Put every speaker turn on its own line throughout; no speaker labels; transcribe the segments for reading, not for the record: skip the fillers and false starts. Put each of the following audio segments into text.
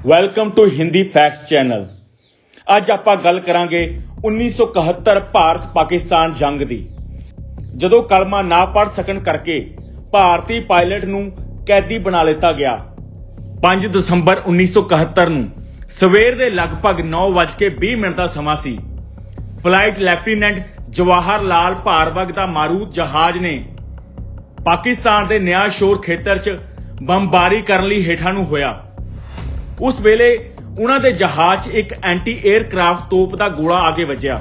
Welcome to Hindi facts channel. ਅੱਜ ਆਪਾਂ ਗੱਲ ਕਰਾਂਗੇ 1971 ਭਾਰਤ ਪਾਕਿਸਤਾਨ ਜੰਗ ਦੀ, ਜਦੋਂ ਕਲਮਾ ਨਾ ਪੜ੍ਹ ਸਕਣ ਕਰਕੇ ਭਾਰਤੀ ਪਾਇਲਟ ਨੂੰ ਕੈਦੀ ਬਣਾ ਲਿੱਤਾ ਗਿਆ। 5 ਦਸੰਬਰ 1971 ਨੂੰ ਸਵੇਰ ਦੇ ਲਗਭਗ 9:20 ਦਾ ਸਮਾਂ ਸੀ। ਫਲਾਈਟ ਲੈਫਟੀਨੈਂਟ ਜਵਾਹਰ ਲਾਲ ਭਾਰਗਵ ਦਾ ਮਾਰੂਤ ਜਹਾਜ਼ ਨੇ ਪਾਕਿਸਤਾਨ ਦੇ ਨਿਆ ਸ਼ੋਰ ਖੇਤਰ 'ਚ ਬੰਬਾਰੀ ਕਰਨ ਲਈ ਹੇਠਾਂ ਨੂੰ ਹੋਇਆ। उस वेले उन्होंने जहाज च एक एंटी एयरक्राफ्ट तोप का गोला आगे वजया।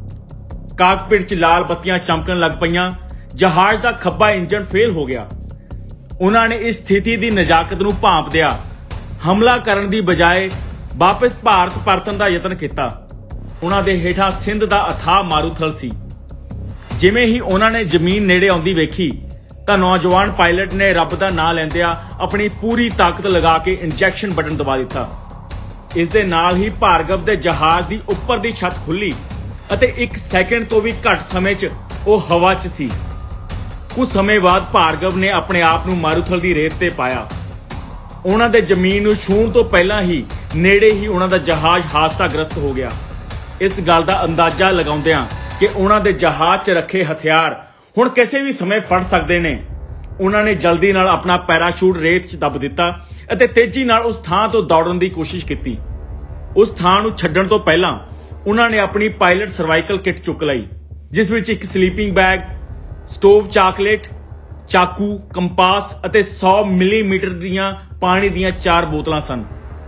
काकपिट च लाल बत्तियां चमकन लग पईयां। जहाज का खब्बा इंजन फेल हो गया। उन्होंने इस स्थिति की नजाकत नूं भांपदिया हमला करन दी बजाय वापस भारत परतन का यतन किया। उन्होंने हेठां सिंध का अथाह मारूथल सी। जिवें ही उन्होंने जमीन नेड़े आउंदी वेखी ਤਾਂ नौजवान पायलट ने रब का नां लैंदिया अपनी पूरी ताकत लगा के इंजैक्शन बटन दबा दिता। इस दे नाल ही भार्गव दे जहाज की उपर की छत खुली अते 1 सैकेंड तो भी घट समय च वो हवा च सी। कुछ समय बाद भार्गव ने अपने आप नूं मारूथल की रेत ते पाया। उन्हां दे जमीन नूं छूण तो पहला ही नेड़े ही उन्हां दा जहाज हादसाग्रस्त हो गया। इस गल का अंदाजा लगाउंदियां कि उन्हां दे जहाज च रखे हथियार हुण किसी भी समय फड़ सकते ने। उन्होंने जल्दी नाल अपना पैराशूट रेत च दब दिता अते तेजी नाल उस थां तो दौड़न की कोशिश की। उस थां नूं छड्डण तो पहला उन्होंने अपनी पायलट सर्वाइकल किट चुक लई, जिस विच एक स्लीपिंग बैग, स्टोव चॉकलेट, चाकू, कंपास अते 100 मिलीमीटर दीयां पानी दीयां 4 बोतलां सन।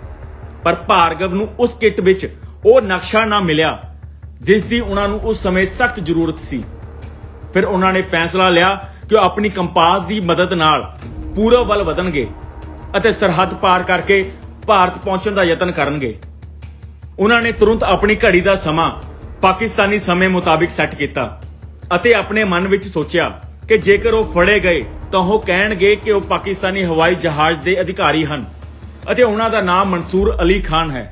पर भार्गव नूं उस किट विच वो नक्शा ना मिलिया जिस दी उन्हां नूं उस समय सख्त जरूरत सी। फिर उन्होंने फैसला लिया कि वह अपनी कंपास की मदद नाल पूरब वल वधणगे अते सरहद पार करके भारत पहुंचण का यतन करनगे। उन्होंने तुरंत अपनी घड़ी का समा पाकिस्तानी समय मुताबिक सैट किया अते अपने मन विच सोचिया कि जेकर वो फड़े गए तो वह कहणगे कि वह पाकिस्तानी हवाई जहाज के अधिकारी हैं अते उन्हां दा नाम मंसूर अली खान है।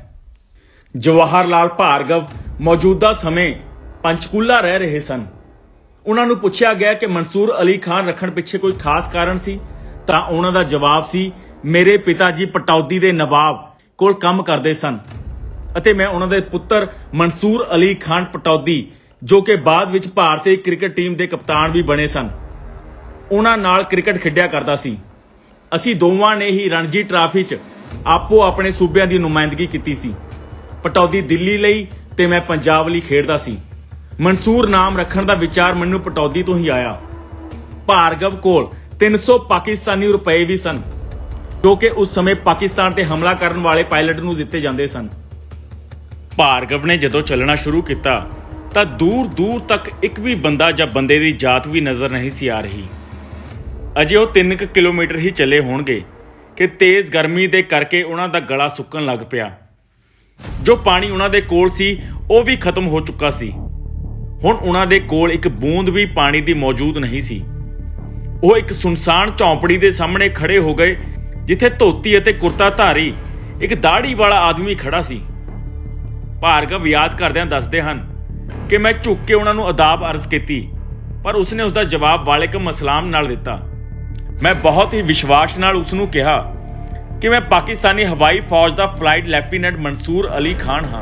जवाहर लाल भार्गव मौजूदा समय पंचकूला रह रहे सन। उन्होंने पूछा गया कि मंसूर अली खान रखण पिछे कोई खास कारण सी तां उन्हां दा जवाब सी, मेरे पिता जी पटौदी दे नवाब कोल काम करदे सन अते मैं उन्हां दे पुत्तर मंसूर अली खान पटौदी जो कि बाद विच भारतीय क्रिकेट टीम दे कप्तान भी बने सन, उन्हां नाल क्रिकेट खेडिया करदा सी। असीं दोवां ने ही रणजी ट्राफी च आपो अपने सूबिਆਂ ਦੀ नुमाइंदगी कीती सी। पटौदी दिल्ली लई ते मैं पंजाब लई खेडदा सी। मंसूर नाम रखण दा विचार मैनूं पटौदी तो ही आया। भार्गव कोल 300 पाकिस्तानी रुपए भी सन जो कि उस समय पाकिस्तान ते हमला करन वाले पायलट नूं दित्ते जांदे सन। भार्गव ने जदों चलना शुरू किया तां दूर दूर तक एक भी बंदा जां बंदे दी जात भी नज़र नहीं सी आ रही। अजे वो 3 किलोमीटर ही चले होणगे कि तेज़ गर्मी दे करके उन्हां दा गला सुक्कण लग पिया। जो पानी उन्हां दे कोल सी वो भी खत्म हो चुका सी। हुण उन्हां दे कोल एक बूंद भी पानी दी मौजूद नहीं सी। वो एक सुनसान झौंपड़ी दे सामने खड़े हो गए जिथे धोती अते कुर्ता धारी एक दाढ़ी वाला आदमी खड़ा सी। भार्गव याद करदिआं दसदे हन कि मैं झुक के उन्हां नूं अदाब अर्ज कीती पर उसने उसका जवाब वालेकुम अस्सलाम नाल दिता। मैं बहुत ही विश्वास नाल उसनूं कहा कि मैं पाकिस्तानी हवाई फौज का फ्लाइट लैफ्टिनेंट मंसूर अली खान हाँ।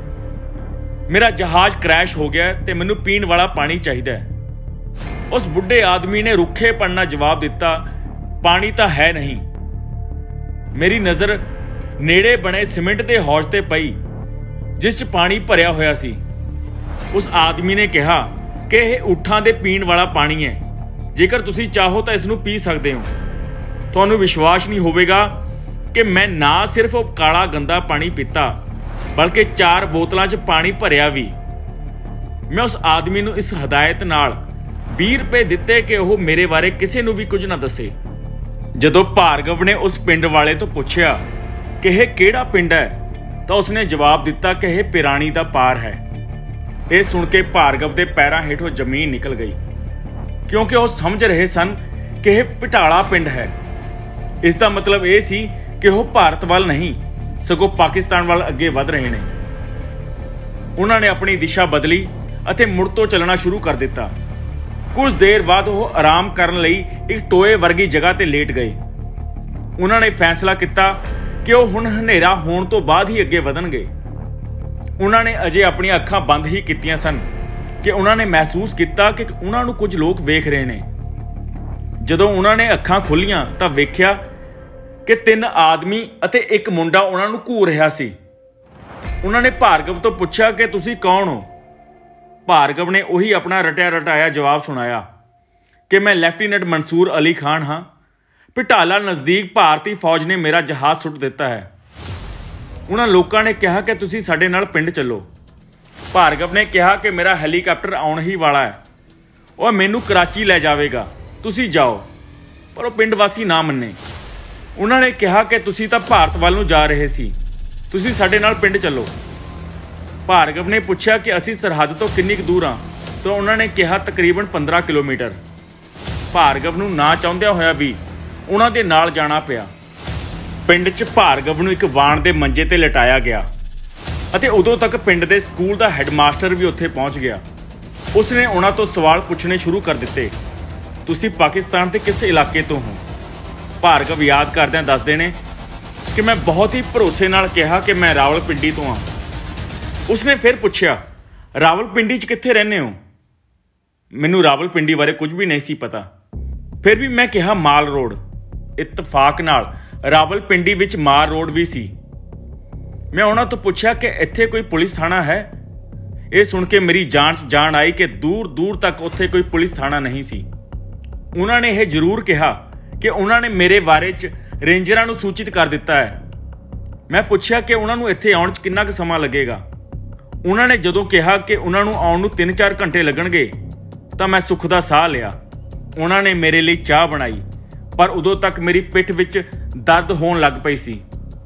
मेरा जहाज क्रैश हो गया ते मैनू पीण वाला पानी चाहिए। उस बुढ़े आदमी ने रुखेपन नाल जवाब दिता, पानी तो है नहीं। मेरी नज़र नेड़े बने सीमेंट के हौज ते पई जिस च पानी भरिया होया सी। उस आदमी ने कहा कि यह ऊठां दे पीण वाला पानी है, जेकर तुसी चाहो तो इसनूं पी सकते हो। तुहानूं विश्वास नहीं होवेगा कि मैं ना सिर्फ काला गंदा पानी पीता बल्कि 4 बोतलों च पानी भरिया भी। मैं उस आदमी नूं इस हदायत नाल 20 रुपए दिते कि वह मेरे बारे किसी नूं भी कुछ ना दसे। जदों भार्गव ने उस पिंड वाले तो पूछया कि यह किहड़ा पिंड है तो उसने जवाब दिता कि यह पिरानी दा पार है। यह सुन के भार्गव के पैरों हेठों जमीन निकल गई क्योंकि वह समझ रहे सन कि यह पिटाला पिंड है। इसका मतलब यह सी कि वह भारत वाल नहीं सगों पाकिस्तान वाल अगे वध रहे हैं। उन्होंने अपनी दिशा बदली अते मुड़ तो चलना शुरू कर दिता। कुछ देर बाद वो आराम करने लई एक टोए वर्गी जगह ते लेट गए। उन्होंने फैसला किया ਕਿ ਉਹ ਹੁਣ ਹਨੇਰਾ ਹੋਣ ਤੋਂ ਬਾਅਦ ਹੀ ਅੱਗੇ ਵਧਣਗੇ। ਉਹਨਾਂ ਨੇ ਅਜੇ ਆਪਣੀਆਂ ਅੱਖਾਂ ਬੰਦ ਹੀ ਕੀਤੀਆਂ ਸਨ ਕਿ ਉਹਨਾਂ ਨੇ ਮਹਿਸੂਸ ਕੀਤਾ ਕਿ ਉਹਨਾਂ ਨੂੰ ਕੁਝ ਲੋਕ ਵੇਖ ਰਹੇ ਨੇ। ਜਦੋਂ ਉਹਨਾਂ ਨੇ ਅੱਖਾਂ ਖੋਲ੍ਹੀਆਂ ਤਾਂ ਵੇਖਿਆ ਕਿ 3 ਆਦਮੀ ਅਤੇ ਇੱਕ ਮੁੰਡਾ ਉਹਨਾਂ ਨੂੰ ਘੂਰ ਰਿਹਾ ਸੀ। ਉਹਨਾਂ ਨੇ ਭਾਰਗਵ ਤੋਂ ਪੁੱਛਿਆ ਕਿ ਤੁਸੀਂ ਕੌਣ ਹੋ? ਭਾਰਗਵ ਨੇ ਉਹੀ ਆਪਣਾ ਰਟਿਆ ਰਟਾਇਆ ਜਵਾਬ ਸੁਣਾਇਆ ਕਿ ਮੈਂ ਲੈਫਟੀਨੈਂਟ ਮਨਸੂਰ ਅਲੀ ਖਾਨ ਹਾਂ। ਬਟਾਲਾ ਨਜ਼ਦੀਕ ਭਾਰਤੀ ਫੌਜ ਨੇ ਮੇਰਾ ਜਹਾਜ਼ ਸੁੱਟ ਦਿੱਤਾ ਹੈ। ਉਹਨਾਂ ਲੋਕਾਂ ਨੇ ਕਿਹਾ ਕਿ ਤੁਸੀਂ ਸਾਡੇ ਨਾਲ ਪਿੰਡ ਚੱਲੋ। ਭਾਰਗਵ ਨੇ ਕਿਹਾ ਕਿ ਮੇਰਾ ਹੈਲੀਕਾਪਟਰ ਆਉਣ ਹੀ ਵਾਲਾ ਹੈ, ਉਹ ਮੈਨੂੰ ਕਰਾਚੀ ਲੈ ਜਾਵੇਗਾ, ਤੁਸੀਂ ਜਾਓ। ਪਰ ਉਹ ਪਿੰਡ ਵਾਸੀ ਨਾ ਮੰਨੇ। ਉਹਨਾਂ ਨੇ ਕਿਹਾ ਕਿ ਤੁਸੀਂ ਤਾਂ ਭਾਰਤ ਵੱਲ ਨੂੰ ਜਾ ਰਹੇ ਸੀ, ਤੁਸੀਂ ਸਾਡੇ ਨਾਲ ਪਿੰਡ ਚੱਲੋ। ਭਾਰਗਵ ਨੇ ਪੁੱਛਿਆ ਕਿ ਅਸੀਂ ਸਰਹੱਦ ਤੋਂ ਕਿੰਨੀ ਕੁ ਦੂਰ ਹਾਂ, ਤਾਂ ਉਹਨਾਂ ਨੇ ਕਿਹਾ ਤਕਰੀਬਨ 15 ਕਿਲੋਮੀਟਰ। ਭਾਰਗਵ ਨੂੰ ਨਾ ਚਾਹੁੰਦਿਆਂ ਹੋਇਆ ਵੀ ਉਹਨਾਂ ਦੇ ਨਾਲ ਜਾਣਾ ਪਿਆ। ਪਿੰਡ 'ਚ ਭਾਰਗਵ ਨੂੰ ਇੱਕ ਵਾਣ ਦੇ ਮੰਜੇ ਤੇ ਲਿਟਾਇਆ ਗਿਆ ਅਤੇ ਉਦੋਂ ਤੱਕ ਪਿੰਡ ਦੇ ਸਕੂਲ ਦਾ ਹੈੱਡਮਾਸਟਰ ਵੀ ਉੱਥੇ ਪਹੁੰਚ ਗਿਆ। ਉਸਨੇ ਉਹਨਾਂ ਤੋਂ ਸਵਾਲ ਪੁੱਛਣੇ ਸ਼ੁਰੂ ਕਰ ਦਿੱਤੇ। ਤੁਸੀਂ ਪਾਕਿਸਤਾਨ ਦੇ ਕਿਸ ਇਲਾਕੇ ਤੋਂ ਹੋ? ਭਾਰਗਵ ਯਾਦ ਕਰਦਿਆਂ ਦੱਸਦੇ ਨੇ ਕਿ ਮੈਂ ਬਹੁਤ ਹੀ ਭਰੋਸੇ ਨਾਲ ਕਿਹਾ ਕਿ ਮੈਂ ਰਾਵਲਪਿੰਡੀ ਤੋਂ ਹਾਂ। ਉਸਨੇ ਫਿਰ ਪੁੱਛਿਆ, ਰਾਵਲਪਿੰਡੀ 'ਚ ਕਿੱਥੇ ਰਹਿੰਦੇ ਹੋ? ਮੈਨੂੰ ਰਾਵਲਪਿੰਡੀ ਬਾਰੇ ਕੁਝ ਵੀ ਨਹੀਂ ਸੀ ਪਤਾ। ਫਿਰ ਵੀ ਮੈਂ ਕਿਹਾ ਮਾਲ ਰੋਡ। ਇਤਫਾਕ ਨਾਲ ਰਾਵਲਪਿੰਡੀ ਵਿੱਚ ਮਾਲ ਰੋਡ ਵੀ ਸੀ। ਮੈਂ ਉਹਨਾਂ ਤੋਂ ਪੁੱਛਿਆ ਕਿ ਇੱਥੇ ਕੋਈ ਪੁਲਿਸ ਥਾਣਾ ਹੈ? ਇਹ ਸੁਣ ਕੇ ਮੇਰੀ ਜਾਣ ਆਈ ਕਿ ਦੂਰ ਦੂਰ ਤੱਕ ਉੱਥੇ ਕੋਈ ਪੁਲਿਸ ਥਾਣਾ ਨਹੀਂ ਸੀ। ਉਹਨਾਂ ਨੇ ਇਹ ਜ਼ਰੂਰ ਕਿਹਾ ਕਿ ਉਹਨਾਂ ਨੇ ਮੇਰੇ ਬਾਰੇ 'ਚ ਰੇਂਜਰਾਂ ਨੂੰ ਸੂਚਿਤ ਕਰ ਦਿੱਤਾ ਹੈ। ਮੈਂ ਪੁੱਛਿਆ ਕਿ ਉਹਨਾਂ ਨੂੰ ਇੱਥੇ ਆਉਣ 'ਚ ਕਿੰਨਾ ਕੁ ਸਮਾਂ ਲੱਗੇਗਾ। ਉਹਨਾਂ ਨੇ ਜਦੋਂ ਕਿਹਾ ਕਿ ਉਹਨਾਂ ਨੂੰ ਆਉਣ ਨੂੰ 3-4 ਘੰਟੇ ਲੱਗਣਗੇ ਤਾਂ ਮੈਂ ਸੁੱਖ ਦਾ ਸਾਹ ਲਿਆ। ਉਹਨਾਂ ਨੇ ਮੇਰੇ ਲਈ ਚਾਹ ਬਣਾਈ, ਪਰ ਉਦੋਂ ਤੱਕ ਮੇਰੀ ਪਿੱਠ ਵਿੱਚ ਦਰਦ ਹੋਣ ਲੱਗ ਪਈ ਸੀ।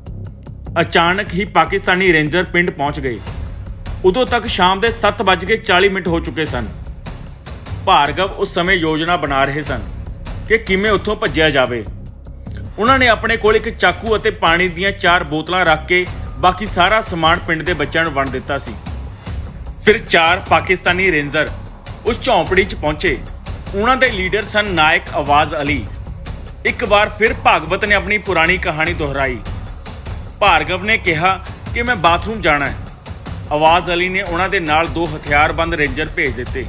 ਅਚਾਨਕ ਹੀ ਪਾਕਿਸਤਾਨੀ ਰੇਂਜਰ ਪਿੰਡ ਪਹੁੰਚ ਗਏ। ਉਦੋਂ ਤੱਕ ਸ਼ਾਮ ਦੇ 7:40 ਹੋ ਚੁੱਕੇ ਸਨ। ਭਾਰਗਵ ਉਸ ਸਮੇਂ ਯੋਜਨਾ ਬਣਾ ਰਹੇ ਸਨ ਕਿ ਕਿਵੇਂ ਉੱਥੋਂ ਭੱਜਿਆ ਜਾਵੇ। ਉਹਨਾਂ ਨੇ ਆਪਣੇ ਕੋਲ ਇੱਕ ਚਾਕੂ ਅਤੇ ਪਾਣੀ ਦੀਆਂ 4 ਬੋਤਲਾਂ ਰੱਖ ਕੇ ਬਾਕੀ ਸਾਰਾ ਸਮਾਨ ਪਿੰਡ ਦੇ ਬੱਚਿਆਂ ਨੂੰ ਵੰਡ ਦਿੱਤਾ ਸੀ। ਫਿਰ 4 ਪਾਕਿਸਤਾਨੀ ਰੇਂਜਰ ਉਸ ਝੌਂਪੜੀ 'ਚ ਪਹੁੰਚੇ। ਉਹਨਾਂ ਦੇ ਲੀਡਰ ਸਨ ਨਾਇਕ ਆਵਾਜ਼ ਅਲੀ। ਇੱਕ ਵਾਰ ਫਿਰ ਭਾਗਵਤ ਨੇ ਆਪਣੀ ਪੁਰਾਣੀ ਕਹਾਣੀ ਦੁਹਰਾਈ। ਭਾਰਗਵ ਨੇ ਕਿਹਾ ਕਿ ਮੈਂ ਬਾਥਰੂਮ ਜਾਣਾ ਹੈ। ਆਵਾਜ਼ ਅਲੀ ਨੇ ਉਹਨਾਂ ਦੇ ਨਾਲ 2 ਹਥਿਆਰਬੰਦ ਰੇਂਜਰ ਭੇਜ ਦਿੱਤੇ।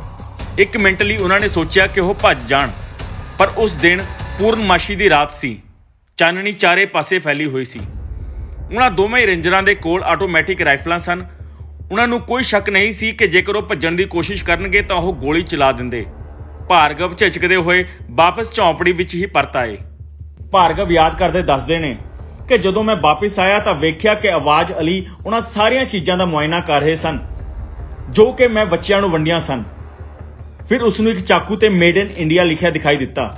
1 ਮਿੰਟ ਲਈ ਉਹਨਾਂ ਨੇ ਸੋਚਿਆ ਕਿ ਉਹ ਭੱਜ ਜਾਣ, ਪਰ ਉਸ ਦਿਨ ਪੂਰਨਮਾਸ਼ੀ ਦੀ ਰਾਤ ਸੀ। ਚਾਨਣੀ ਚਾਰੇ ਪਾਸੇ ਫੈਲੀ ਹੋਈ ਸੀ। ਉਹਨਾਂ ਦੋਵੇਂ ਰੇਂਜਰਾਂ ਦੇ ਕੋਲ ਆਟੋਮੈਟਿਕ ਰਾਈਫਲਾਂ ਸਨ। ਉਹਨਾਂ ਨੂੰ ਕੋਈ ਸ਼ੱਕ ਨਹੀਂ ਸੀ ਕਿ ਜੇਕਰ ਉਹ ਭੱਜਣ ਦੀ ਕੋਸ਼ਿਸ਼ ਕਰਨਗੇ ਤਾਂ ਉਹ ਗੋਲੀ ਚਲਾ ਦਿੰਦੇ। ਭਾਰਗਵ ਝਿਜਕਦੇ ਹੋਏ ਵਾਪਸ ਝੌਂਪੜੀ ਵਿੱਚ ਹੀ ਪਰਤ ਆਏ। ਭਾਰਗਵ ਯਾਦ ਕਰਦੇ ਦੱਸਦੇ ਨੇ ਕਿ ਜਦੋਂ ਮੈਂ ਵਾਪਸ ਆਇਆ ਤਾਂ ਵੇਖਿਆ ਕਿ ਆਵਾਜ਼ ਅਲੀ ਉਹਨਾਂ ਸਾਰੀਆਂ ਚੀਜ਼ਾਂ ਦਾ ਮੁਆਇਨਾ ਕਰ ਰਹੇ ਸਨ ਜੋ ਕਿ ਮੈਂ ਬੱਚਿਆਂ ਨੂੰ ਵੰਡੀਆਂ ਸਨ। ਫਿਰ ਉਸ ਨੂੰ ਇੱਕ ਚਾਕੂ ਤੇ ਮੇਡ ਇਨ ਇੰਡੀਆ ਲਿਖਿਆ ਦਿਖਾਈ ਦਿੱਤਾ।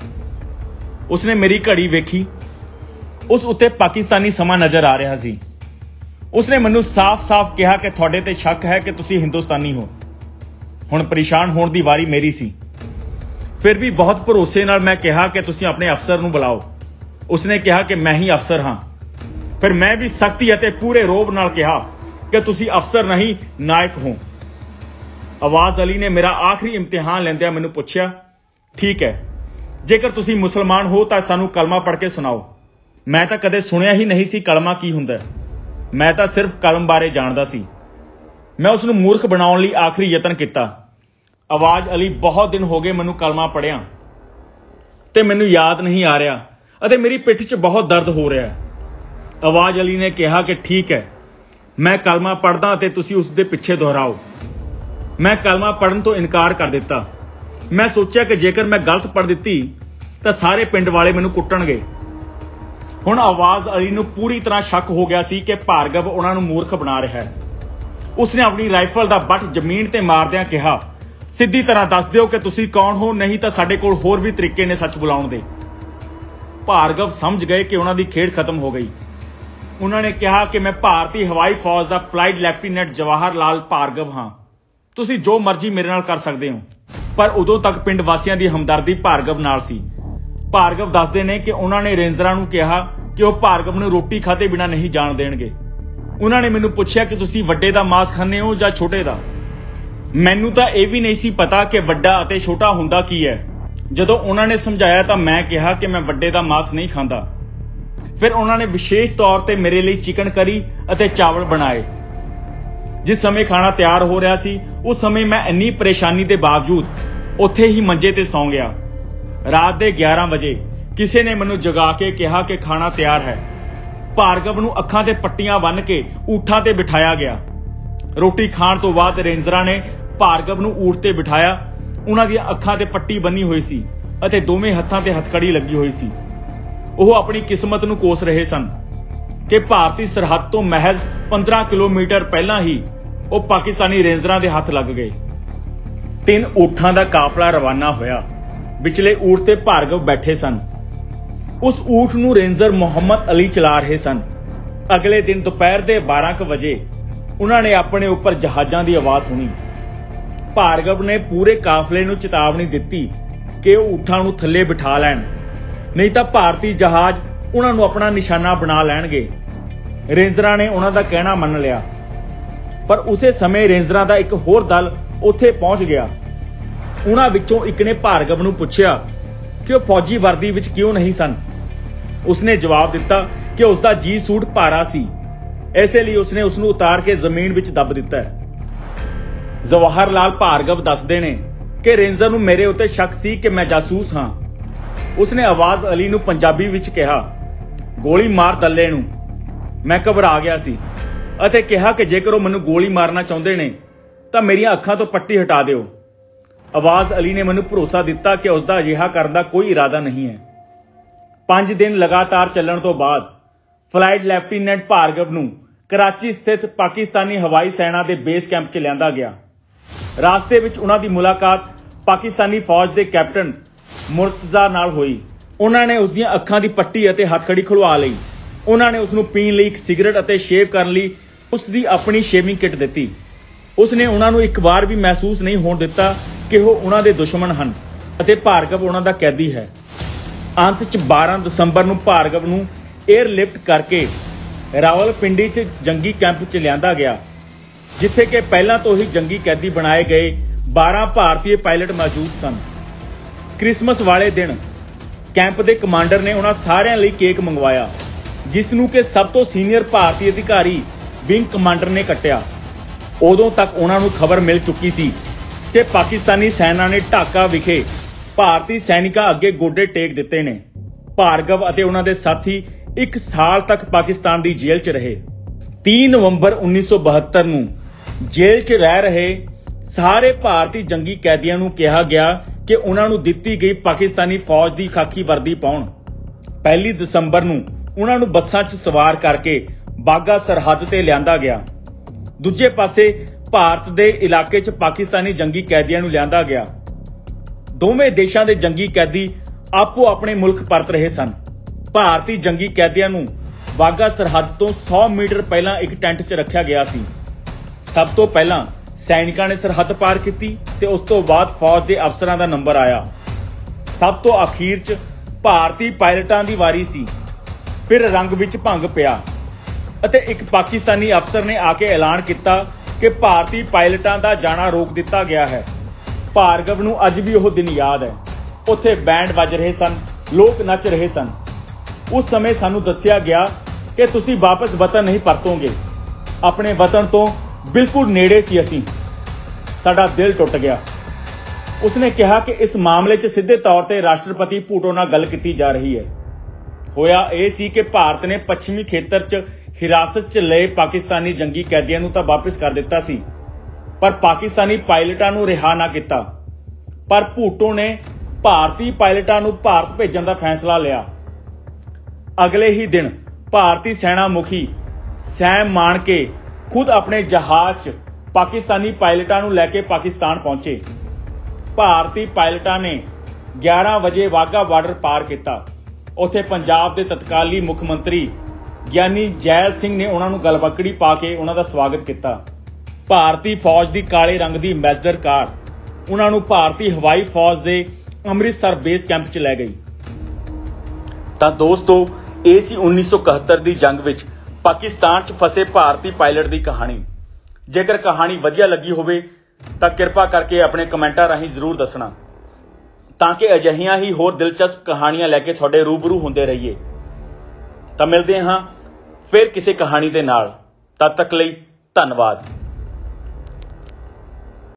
ਉਸਨੇ ਮੇਰੀ ਘੜੀ ਵੇਖੀ। ਉਸ ਉੱਤੇ ਪਾਕਿਸਤਾਨੀ ਸਮਾਂ ਨਜ਼ਰ ਆ ਰਿਹਾ ਸੀ। ਉਸਨੇ ਮੈਨੂੰ ਸਾਫ਼-ਸਾਫ਼ ਕਿਹਾ ਕਿ ਤੁਹਾਡੇ ਤੇ ਸ਼ੱਕ ਹੈ ਕਿ ਤੁਸੀਂ ਹਿੰਦੁਸਤਾਨੀ ਹੋ। ਹੁਣ ਪਰੇਸ਼ਾਨ ਹੋਣ ਦੀ ਵਾਰੀ ਮੇਰੀ ਸੀ। ਫਿਰ ਵੀ ਬਹੁਤ ਭਰੋਸੇ ਨਾਲ ਮੈਂ ਕਿਹਾ ਕਿ ਤੁਸੀਂ ਆਪਣੇ ਅਫਸਰ ਨੂੰ ਬੁਲਾਓ। ਉਸਨੇ ਕਿਹਾ ਕਿ ਮੈਂ ਹੀ ਅਫਸਰ ਹਾਂ। ਫਿਰ ਮੈਂ ਵੀ ਸਖਤੀ ਅਤੇ ਪੂਰੇ ਰੋਬ ਨਾਲ ਕਿਹਾ ਕਿ ਤੁਸੀਂ ਅਫਸਰ ਨਹੀਂ, ਨਾਇਕ ਹੋ। ਆਵਾਜ਼ ਅਲੀ ਨੇ ਮੇਰਾ ਆਖਰੀ ਇਮਤਿਹਾਨ ਲੈਂਦਿਆਂ ਮੈਨੂੰ ਪੁੱਛਿਆ, ਠੀਕ ਹੈ, ਜੇਕਰ ਤੁਸੀਂ ਮੁਸਲਮਾਨ ਹੋ ਤਾਂ ਸਾਨੂੰ ਕਲਮਾ ਪੜ੍ਹ ਕੇ ਸੁਣਾਓ। ਮੈਂ ਤਾਂ ਕਦੇ ਸੁਣਿਆ ਹੀ ਨਹੀਂ ਸੀ ਕਲਮਾ ਕੀ ਹੁੰਦਾ। ਮੈਂ ਤਾਂ ਸਿਰਫ ਕਲਮ ਬਾਰੇ ਜਾਣਦਾ ਸੀ। ਮੈਂ ਉਸ ਨੂੰ ਮੂਰਖ ਬਣਾਉਣ ਲਈ ਆਖਰੀ ਯਤਨ ਕੀਤਾ। ਆਵਾਜ਼ ਅਲੀ, ਬਹੁਤ ਦਿਨ ਹੋ ਗਏ ਮੈਨੂੰ ਕਲਮਾ ਪੜ੍ਹਿਆ ਤੇ ਮੈਨੂੰ ਯਾਦ ਨਹੀਂ ਆ ਰਿਹਾ ਅਤੇ ਮੇਰੀ ਪਿੱਠ 'ਚ ਬਹੁਤ ਦਰਦ ਹੋ ਰਿਹਾ ਹੈ। ਆਵਾਜ਼ ਅਲੀ ਨੇ ਕਿਹਾ ਕਿ ਠੀਕ ਹੈ, ਮੈਂ ਕਲਮਾ ਪੜ੍ਹਦਾ ਅਤੇ ਤੁਸੀਂ ਉਸ ਦੇ ਪਿੱਛੇ ਦੁਹਰਾਓ। ਮੈਂ ਕਲਮਾ ਪੜ੍ਹਨ ਤੋਂ ਇਨਕਾਰ ਕਰ ਦਿੱਤਾ। ਮੈਂ ਸੋਚਿਆ ਕਿ ਜੇਕਰ ਮੈਂ ਗਲਤ ਪੜ੍ਹ ਦਿੱਤੀ ਤਾਂ ਸਾਰੇ ਪਿੰਡ ਵਾਲੇ ਮੈਨੂੰ ਕੁੱਟਣਗੇ। ਹੁਣ ਆਵਾਜ਼ ਅਲੀ ਨੂੰ ਪੂਰੀ ਤਰ੍ਹਾਂ ਸ਼ੱਕ ਹੋ ਗਿਆ ਸੀ ਕਿ ਭਾਰਗਵ ਉਹਨਾਂ ਨੂੰ ਮੂਰਖ ਬਣਾ ਰਿਹਾ ਹੈ। ਉਸਨੇ ਆਪਣੀ ਰਾਈਫਲ ਦਾ ਬੱਟ ਜ਼ਮੀਨ ਤੇ ਮਾਰਦਿਆਂ ਕਿਹਾ, ਸਿੱਧੀ ਤਰ੍ਹਾਂ ਦੱਸ ਦਿਓ ਕਿ ਤੁਸੀਂ ਕੌਣ ਹੋ, ਨਹੀਂ ਤਾਂ ਸਾਡੇ ਕੋਲ ਹੋਰ ਵੀ ਤਰੀਕੇ ਨੇ ਸੱਚ ਬੁਲਾਉਣ ਦੇ। ਭਾਰਗਵ ਸਮਝ ਗਏ ਕਿ ਉਹਨਾਂ ਦੀ ਖੇਡ ਖਤਮ ਹੋ ਗਈ। ਉਹਨਾਂ ਨੇ ਕਿਹਾ ਕਿ ਮੈਂ ਭਾਰਤੀ ਹਵਾਈ ਫੌਜ ਦਾ ਫਲਾਈਟ ਲੈਫਟੀਨੈਂਟ ਜਵਾਹਰ ਲਾਲ ਭਾਰਗਵ ਹਾਂ। ਤੁਸੀਂ ਜੋ ਮਰਜ਼ੀ ਮੇਰੇ ਨਾਲ ਕਰ ਸਕਦੇ ਹੋ। ਪਰ ਉਦੋਂ ਤੱਕ ਪਿੰਡ ਵਾਸੀਆਂ ਦੀ ਹਮਦਰਦੀ ਭਾਰਗਵ ਨਾਲ ਸੀ। ਭਾਰਗਵ ਦੱਸਦੇ ਨੇ ਕਿ ਉਹਨਾਂ ਨੇ ਰੇਂਜਰਾਂ ਨੂੰ ਕਿਹਾ ਕਿ ਉਹ ਭਾਰਗਵ ਨੂੰ ਰੋਟੀ ਖਾਤੇ ਬਿਨਾਂ ਨਹੀਂ ਜਾਣ ਦੇਣਗੇ। ਉਹਨਾਂ ਨੇ ਮੈਨੂੰ ਪੁੱਛਿਆ ਕਿ ਤੁਸੀਂ ਵੱਡੇ ਦਾ ਮਾਸ ਖਾਂਦੇ ਹੋ ਜਾਂ ਛੋਟੇ ਦਾ। ਮੈਨੂੰ ਤਾਂ ਇਹ ਵੀ ਨਹੀਂ ਸੀ ਪਤਾ ਕਿ ਵੱਡਾ ਅਤੇ ਛੋਟਾ ਹੁੰਦਾ ਕੀ ਹੈ। ਜਦੋਂ ਉਹਨਾਂ ਨੇ ਸਮਝਾਇਆ ਤਾਂ ਮੈਂ ਕਿਹਾ ਕਿ ਮੈਂ ਵੱਡੇ ਦਾ ਮਾਸ ਨਹੀਂ ਖਾਂਦਾ। ਫਿਰ ਉਹਨਾਂ ਨੇ ਵਿਸ਼ੇਸ਼ ਤੌਰ ਤੇ ਮੇਰੇ ਲਈ ਚਿਕਨ ਕਰੀ ਅਤੇ ਚਾਵਲ ਬਣਾਏ। ਜਿਸ ਸਮੇਂ ਖਾਣਾ ਤਿਆਰ ਹੋ ਰਿਹਾ ਸੀ ਉਸ ਸਮੇਂ ਮੈਂ ਇੰਨੀ ਪਰੇਸ਼ਾਨੀ ਦੇ ਬਾਵਜੂਦ ਉੱਥੇ ਹੀ ਮੰਜੇ ਤੇ ਸੌਂ ਗਿਆ। ਰਾਤ ਦੇ 11 ਵਜੇ ਕਿਸੇ ਨੇ ਮੈਨੂੰ ਜਗਾ ਕੇ ਕਿਹਾ ਕਿ ਖਾਣਾ ਤਿਆਰ ਹੈ। ਭਾਰਗਵ ਨੂੰ ਅੱਖਾਂ ਤੇ ਪੱਟੀਆਂ ਬੰਨ੍ਹ ਕੇ ਊਠਾਂ ਤੇ ਬਿਠਾਇਆ ਗਿਆ। ਰੋਟੀ ਖਾਣ ਤੋਂ ਬਾਅਦ ਰੇਂਜਰਾਂ ਨੇ ਭਾਰਗਵ ਨੂੰ ਊਠ ਤੇ ਬਿਠਾਇਆ। ਉਹਨਾਂ ਦੀਆਂ ਅੱਖਾਂ ਤੇ ਪੱਟੀ ਬੰਨੀ ਹੋਈ ਸੀ ਅਤੇ ਦੋਵੇਂ ਹੱਥਾਂ ਤੇ ਹਥਕੜੀ ਲੱਗੀ ਹੋਈ ਸੀ। ਉਹ ਆਪਣੀ ਕਿਸਮਤ ਨੂੰ ਕੋਸ ਰਹੇ ਸਨ ਕਿ ਭਾਰਤੀ ਸਰਹੱਦ ਤੋਂ ਮਹਿਜ਼ 15 ਕਿਲੋਮੀਟਰ ਪਹਿਲਾਂ ਹੀ ਉਹ ਪਾਕਿਸਤਾਨੀ ਰੇਂਜਰਾਂ ਦੇ ਹੱਥ ਲੱਗ ਗਏ। 3 ਊਠਾਂ ਦਾ ਕਾਫਲਾ ਰਵਾਨਾ ਹੋਇਆ। ਵਿਚਲੇ ਊਠ ਤੇ ਭਾਰਗਵ ਬੈਠੇ ਸਨ। ਉਸ ਊਠ ਨੂੰ ਰੇਂਜਰ ਮੁਹੰਮਦ ਅਲੀ ਚਲਾ ਰਹੇ ਸਨ। ਅਗਲੇ ਦਿਨ ਦੁਪਹਿਰ ਦੇ 12 ਵਜੇ ਉਹਨਾਂ ਨੇ ਆਪਣੇ ਉੱਪਰ ਜਹਾਜ਼ਾਂ ਦੀ ਆਵਾਜ਼ ਸੁਣੀ। ਭਾਰਗਵ ਨੇ ਪੂਰੇ ਕਾਫਲੇ ਨੂੰ ਚੇਤਾਵਨੀ ਦਿੱਤੀ ਕਿ ਉਹ ਊਠਾਂ ਨੂੰ ਥੱਲੇ ਬਿਠਾ ਲੈਣ, ਨਹੀਂ ਤਾਂ ਭਾਰਤੀ ਜਹਾਜ਼ ਉਹਨਾਂ ਨੂੰ ਆਪਣਾ ਨਿਸ਼ਾਨਾ ਬਣਾ ਲੈਣਗੇ। ਰੇਂਜਰਾਂ ਨੇ ਉਹਨਾਂ ਦਾ ਕਹਿਣਾ ਮੰਨ ਲਿਆ, ਪਰ ਉਸੇ ਸਮੇਂ ਰੇਂਜਰਾਂ ਦਾ ਇੱਕ ਹੋਰ ਦਲ ਉੱਥੇ ਪਹੁੰਚ ਗਿਆ। ਉਹਨਾਂ ਵਿੱਚੋਂ ਇੱਕ ਨੇ ਭਾਰਗਵ ਨੂੰ ਪੁੱਛਿਆ ਕਿ ਉਹ ਫੌਜੀ ਵਰਦੀ ਵਿੱਚ ਕਿਉਂ ਨਹੀਂ ਸਨ। ਉਸਨੇ ਜਵਾਬ ਦਿੱਤਾ ਕਿ ਉਸਦਾ ਜੀ ਸੂਟ ਭਾਰਾ ਸੀ, ਇਸੇ ਲਈ ਉਸਨੇ ਉਸ ਨੂੰ ਉਤਾਰ ਕੇ ਜ਼ਮੀਨ ਵਿੱਚ ਦੱਬ ਦਿੱਤਾ ਹੈ। ਜਵਾਹਰ ਲਾਲ ਭਾਰਗਵ ਦੱਸਦੇ ਨੇ ਕਿ ਰੇਂਜਰ ਨੂੰ ਮੇਰੇ ਉੱਤੇ ਸ਼ੱਕ ਸੀ ਕਿ ਮੈਂ ਜਾਸੂਸ ਹਾਂ। ਉਸਨੇ ਆਵਾਜ਼ ਅਲੀ ਨੂੰ ਪੰਜਾਬੀ ਵਿੱਚ ਕਿਹਾ, ਗੋਲੀ ਮਾਰ ਦੱਲੇ ਨੂੰ। ਮੈਂ ਘਬਰਾ ਗਿਆ ਸੀ ਅਤੇ ਕਿਹਾ ਕਿ ਜੇਕਰ ਉਹ ਮੈਨੂੰ ਗੋਲੀ ਮਾਰਨਾ ਚਾਹੁੰਦੇ ਨੇ ਤਾਂ ਮੇਰੀਆਂ ਅੱਖਾਂ ਤੋਂ ਪੱਟੀ ਹਟਾ ਦਿਓ। ਆਵਾਜ਼ ਅਲੀ ਨੇ ਮੈਨੂੰ ਭਰੋਸਾ ਦਿੱਤਾ ਕਿ ਉਸਦਾ ਅਜਿਹਾ ਕਰਨ ਦਾ ਕੋਈ ਇਰਾਦਾ ਨਹੀਂ ਹੈ। 5 ਦਿਨ ਲਗਾਤਾਰ ਚੱਲਣ ਤੋਂ ਬਾਅਦ ਫਲਾਈਟ ਲੈਫਟੀਨੈਂਟ ਭਾਰਗਵ ਨੂੰ ਕਰਾਚੀ ਸਥਿਤ ਪਾਕਿਸਤਾਨੀ ਹਵਾਈ ਸੈਨਾ ਦੇ ਬੇਸ ਕੈਂਪ 'ਚ ਲਿਆਂਦਾ ਗਿਆ। ਰਾਸਤੇ ਵਿੱਚ ਉਹਨਾਂ ਦੀ ਮੁਲਾਕਾਤ ਪਾਕਿਸਤਾਨੀ ਫੌਜ ਦੇ ਕੈਪਟਨ ਮੁਰਤਜ਼ਾ ਨਾਲ ਹੋਈ। ਉਹਨਾਂ ਨੇ ਉਸ ਦੀਆਂ ਅੱਖਾਂ ਦੀ ਪੱਟੀ ਅਤੇ ਹੱਥਕੜੀ ਖੁਲਵਾ ਲਈ। ਉਹਨਾਂ ਨੇ ਉਸ ਨੂੰ ਪੀਣ ਲਈ ਇੱਕ ਸਿਗਰਟ ਅਤੇ ਸ਼ੇਵ ਕਰਨ ਲਈ ਉਸ ਦੀ ਆਪਣੀ ਸ਼ੇਵਿੰਗ ਕਿੱਟ ਦਿੱਤੀ। ਉਸ ਨੇ ਉਹਨਾਂ ਨੂੰ ਇੱਕ ਵਾਰ ਵੀ ਮਹਿਸੂਸ ਨਹੀਂ ਹੋਣ ਦਿੱਤਾ ਕਿ ਉਹ ਉਹਨਾਂ ਦੇ ਦੁਸ਼ਮਣ ਹਨ ਅਤੇ ਭਾਰਗਵ ਉਹਨਾਂ ਦਾ ਕੈਦੀ ਹੈ। ਅੰਤ 'ਚ 12 ਦਸੰਬਰ ਨੂੰ ਭਾਰਗਵ ਨੂੰ 에ਅਰਲਿਫਟ ਕਰਕੇ ਰਾਵਲਪਿੰਡੀ 'ਚ ਜੰਗੀ ਕੈਂਪ 'ਚ ਲਿਆਂਦਾ ਗਿਆ, ਜਿੱਥੇ ਕਿ ਪਹਿਲਾਂ ਤੋਂ ਹੀ ਜੰਗੀ ਕੈਦੀ ਬਣਾਏ ਗਏ 12 ਭਾਰਤੀ ਪਾਇਲਟ ਮੌਜੂਦ ਸਨ। ਕ੍ਰਿਸਮਸ ਵਾਲੇ ਦਿਨ ਕੈਂਪ ਦੇ ਕਮਾਂਡਰ ਨੇ ਉਹਨਾਂ ਸਾਰਿਆਂ ਲਈ ਕੇਕ ਮੰਗਵਾਇਆ, ਜਿਸ ਨੂੰ ਕਿ ਸਭ ਤੋਂ ਸੀਨੀਅਰ ਭਾਰਤੀ ਅਧਿਕਾਰੀ ਵਿੰਗ ਕਮਾਂਡਰ ਨੇ ਕੱਟਿਆ। ਉਦੋਂ ਤੱਕ ਉਹਨਾਂ ਨੂੰ ਖਬਰ ਮਿਲ ਚੁੱਕੀ ਸੀ ਕਿ ਪਾਕਿਸਤਾਨੀ ਸੈਨਾ ਨੇ ਢਾਕਾ ਵਿਖੇ ਭਾਰਤੀ ਸੈਨਿਕਾਂ ਅੱਗੇ ਗੋਡੇ ਟੇਕ ਦਿੱਤੇ ਨੇ। ਭਾਰਗਵ ਅਤੇ ਉਹਨਾਂ ਦੇ ਸਾਥੀ 1 ਸਾਲ ਤੱਕ ਪਾਕਿਸਤਾਨ ਦੀ ਜੇਲ੍ਹ 'ਚ ਰਹੇ। 3 ਨਵੰਬਰ 1972 ਨੂੰ ਜੇਲ੍ਹ 'ਚ ਰਹਿ ਰਹੇ ਸਾਰੇ ਭਾਰਤੀ ਜੰਗੀ ਕੈਦੀਆਂ ਨੂੰ ਕਿਹਾ ਗਿਆ ਕਿ ਉਹਨਾਂ ਨੂੰ ਦਿੱਤੀ ਗਈ ਪਾਕਿਸਤਾਨੀ ਫੌਜ ਦੀ ਖਾਕੀ ਵਰਦੀ ਪਾਉਣ। 1 ਦਸੰਬਰ ਨੂੰ ਉਹਨਾਂ ਨੂੰ ਬੱਸਾਂ 'ਚ ਸਵਾਰ ਕਰਕੇ ਬਾਗਾ ਸਰਹੱਦ ਤੇ ਲਿਆਂਦਾ ਗਿਆ। ਦੂਜੇ ਪਾਸੇ ਭਾਰਤ ਦੇ ਇਲਾਕੇ 'ਚ ਪਾਕਿਸਤਾਨੀ ਜੰਗੀ ਕੈਦੀਆਂ ਨੂੰ ਲਿਆਂਦਾ ਗਿਆ। ਦੋਵੇਂ ਦੇਸ਼ਾਂ ਦੇ ਜੰਗੀ ਕੈਦੀ ਆਪੋ ਆਪਣੇ ਮੁਲਕ ਪਰਤ ਰਹੇ ਸਨ। ਭਾਰਤੀ ਜੰਗੀ ਕੈਦੀਆਂ ਨੂੰ ਬਾਗਾ ਸਰਹੱਦ ਤੋਂ 100 ਮੀਟਰ ਪਹਿਲਾਂ ਇੱਕ ਟੈਂਟ 'ਚ ਰੱਖਿਆ ਗਿਆ ਸੀ। ਸਭ ਤੋਂ ਪਹਿਲਾਂ ਸੈਨਿਕਾਂ ਨੇ ਸਰਹੱਦ ਪਾਰ ਕੀਤੀ ਤੇ ਉਸ ਤੋਂ ਬਾਅਦ ਫੌਜ ਦੇ ਅਫਸਰਾਂ ਦਾ ਨੰਬਰ ਆਇਆ। ਸਭ ਤੋਂ ਅਖੀਰ 'ਚ ਭਾਰਤੀ ਪਾਇਲਟਾਂ ਦੀ ਵਾਰੀ ਸੀ। ਫਿਰ ਰੰਗ ਵਿੱਚ ਭੰਗ ਪਿਆ ਅਤੇ ਇੱਕ ਪਾਕਿਸਤਾਨੀ ਅਫਸਰ ਨੇ ਆ ਕੇ ਐਲਾਨ ਕੀਤਾ ਕਿ ਭਾਰਤੀ ਪਾਇਲਟਾਂ ਦਾ ਜਾਣਾ ਰੋਕ ਦਿੱਤਾ ਗਿਆ ਹੈ। ਭਾਰਗਵ ਨੂੰ ਅੱਜ ਵੀ ਉਹ ਦਿਨ ਯਾਦ ਹੈ। ਉੱਥੇ ਬੈਂਡ ਵੱਜ ਰਹੇ ਸਨ, ਲੋਕ ਨੱਚ ਰਹੇ ਸਨ। ਉਸ ਸਮੇਂ ਸਾਨੂੰ ਦੱਸਿਆ ਗਿਆ ਕਿ ਤੁਸੀਂ ਵਾਪਸ ਵਤਨ ਨਹੀਂ ਪਰਤੋਗੇ। ਆਪਣੇ ਵਤਨ ਤੋਂ ਬਿਲਕੁਲ ਨੇੜੇ ਸੀ ਅਸੀਂ। ਸਾਡਾ ਦਿਲ ਟੁੱਟ ਗਿਆ। ਉਸਨੇ ਕਿਹਾ ਕਿ ਇਸ ਮਾਮਲੇ 'ਚ ਸਿੱਧੇ ਤੌਰ ਤੇ ਰਾਸ਼ਟਰਪਤੀ ਭੂਟੋ ਨਾਲ ਗੱਲ ਕੀਤੀ ਜਾ ਰਹੀ ਹੈ। ਹੋਇਆ ਇਹ ਸੀ ਕਿ ਭਾਰਤ ਨੇ ਪੱਛਮੀ ਖੇਤਰ 'ਚ ਹਿਰਾਸਤ 'ਚ ਲਏ ਪਾਕਿਸਤਾਨੀ ਜੰਗੀ ਕੈਦੀਆਂ ਨੂੰ ਤਾਂ ਵਾਪਸ ਕਰ ਦਿੱਤਾ ਸੀ, ਪਰ ਪਾਕਿਸਤਾਨੀ ਪਾਇਲਟਾਂ ਨੂੰ ਰਿਹਾ ਨਾ ਕੀਤਾ। ਪਰ ਭੂਟੋ ਨੇ ਭਾਰਤੀ ਪਾਇਲਟਾਂ ਨੂੰ ਭਾਰਤ ਭੇਜਣ ਦਾ ਫੈਸਲਾ ਲਿਆ। ਅਗਲੇ ਹੀ ਦਿਨ ਭਾਰਤੀ ਸੈਨਾ ਮੁਖੀ ਸੈਮ ਮਾਣਕੇ ਖੁਦ ਆਪਣੇ ਜਹਾਜ਼ 'ਚ ਪਾਕਿਸਤਾਨੀ ਪਾਇਲਟਾਂ ਨੂੰ ਲੈ ਕੇ ਪਾਕਿਸਤਾਨ ਪਹੁੰਚੇ। ਭਾਰਤੀ ਪਾਇਲਟਾਂ ਨੇ 11 ਵਜੇ ਵਾਘਾ ਬਾਰਡਰ ਪਾਰ ਕੀਤਾ। ਉੱਥੇ ਪੰਜਾਬ ਦੇ ਤਤਕਾਲੀ ਮੁੱਖ ਮੰਤਰੀ ਗਿਆਨੀ ਜੈਲ ਸਿੰਘ ਨੇ ਉਹਨਾਂ ਨੂੰ ਗਲਵੱਕੜੀ ਪਾ ਕੇ ਉਹਨਾਂ ਦਾ ਸਵਾਗਤ ਕੀਤਾ। ਭਾਰਤੀ ਫੌਜ ਦੀ ਕਾਲੇ ਰੰਗ ਦੀ ਐਂਬੈਸਡਰ ਕਾਰ ਉਹਨਾਂ ਨੂੰ ਭਾਰਤੀ ਹਵਾਈ ਫੌਜ ਦੇ ਅੰਮ੍ਰਿਤਸਰ ਬੇਸ ਕੈਂਪ 'ਚ ਲੈ ਗਈ। ਤਾਂ ਦੋਸਤੋ, ਇਹ ਸੀ 1971 ਦੀ ਜੰਗ ਵਿੱਚ ਪਾਕਿਸਤਾਨ 'ਚ ਫਸੇ ਭਾਰਤੀ ਪਾਇਲਟ ਦੀ ਕਹਾਣੀ। ਜੇਕਰ ਕਹਾਣੀ ਵਧੀਆ ਲੱਗੀ ਹੋਵੇ ਤਾਂ ਕਿਰਪਾ ਕਰਕੇ ਆਪਣੇ ਕਮੈਂਟਾਂ ਰਾਹੀਂ ਜ਼ਰੂਰ ਦੱਸਣਾ, ਤਾਂ ਕਿ ਅਜਿਹੀਆਂ ਹੀ ਹੋਰ ਦਿਲਚਸਪ ਕਹਾਣੀਆਂ ਲੈ ਕੇ ਤੁਹਾਡੇ ਰੂਬਰੂ ਹੁੰਦੇ ਰਹੀਏ। ਤਾਂ ਮਿਲਦੇ ਹਾਂ ਫਿਰ ਕਿਸੇ ਕਹਾਣੀ ਦੇ ਨਾਲ। ਤਦ ਤੱਕ ਲਈ ਧੰਨਵਾਦ।